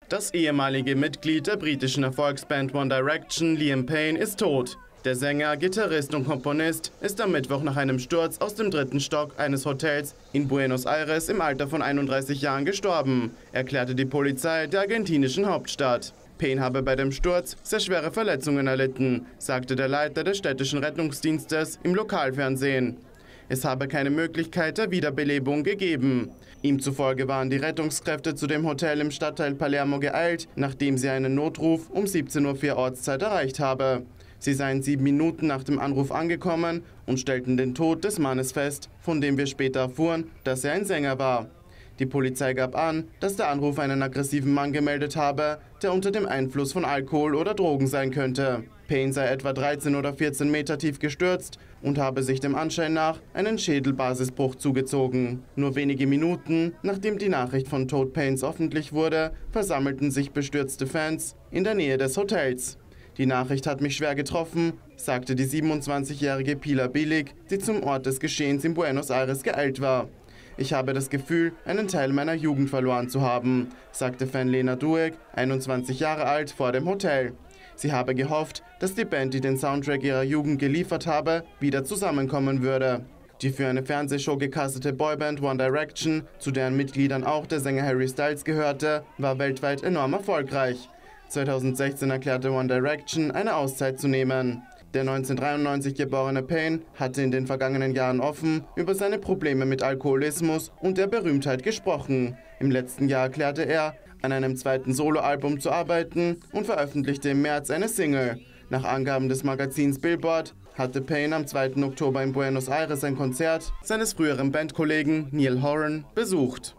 Das ehemalige Mitglied der britischen Erfolgsband One Direction, Liam Payne, ist tot. Der Sänger, Gitarrist und Komponist ist am Mittwoch nach einem Sturz aus dem 3. Stock eines Hotels in Buenos Aires im Alter von 31 Jahren gestorben, erklärte die Polizei der argentinischen Hauptstadt. Payne habe bei dem Sturz sehr schwere Verletzungen erlitten, sagte der Leiter des städtischen Rettungsdienstes im Lokalfernsehen. Es habe keine Möglichkeit der Wiederbelebung gegeben. Ihm zufolge waren die Rettungskräfte zu dem Hotel im Stadtteil Palermo geeilt, nachdem sie einen Notruf um 17:04 Uhr Ortszeit erreicht habe. Sie seien 7 Minuten nach dem Anruf angekommen und stellten den Tod des Mannes fest, von dem wir später erfuhren, dass er ein Sänger war. Die Polizei gab an, dass der Anruf einen aggressiven Mann gemeldet habe, der unter dem Einfluss von Alkohol oder Drogen sein könnte. Payne sei etwa 13 oder 14 Meter tief gestürzt und habe sich dem Anschein nach einen Schädelbasisbruch zugezogen. Nur wenige Minuten, nachdem die Nachricht von Tod Paynes öffentlich wurde, versammelten sich bestürzte Fans in der Nähe des Hotels. Die Nachricht hat mich schwer getroffen, sagte die 27-jährige Pilar Billig, die zum Ort des Geschehens in Buenos Aires geeilt war. Ich habe das Gefühl, einen Teil meiner Jugend verloren zu haben, sagte Fan Lena Dueck, 21 Jahre alt, vor dem Hotel. Sie habe gehofft, dass die Band, die den Soundtrack ihrer Jugend geliefert habe, wieder zusammenkommen würde. Die für eine Fernsehshow gecastete Boyband One Direction, zu deren Mitgliedern auch der Sänger Harry Styles gehörte, war weltweit enorm erfolgreich. 2016 erklärte One Direction, eine Auszeit zu nehmen. Der 1993 geborene Payne hatte in den vergangenen Jahren offen über seine Probleme mit Alkoholismus und der Berühmtheit gesprochen. Im letzten Jahr erklärte er, an einem zweiten Soloalbum zu arbeiten und veröffentlichte im März eine Single. Nach Angaben des Magazins Billboard hatte Payne am 2. Oktober in Buenos Aires ein Konzert seines früheren Bandkollegen Neil Horan besucht.